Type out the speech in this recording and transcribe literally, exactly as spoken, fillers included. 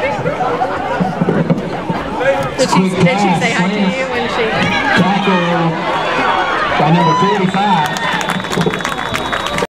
Did she, did she say hi to you when she... Tackle by number forty-five.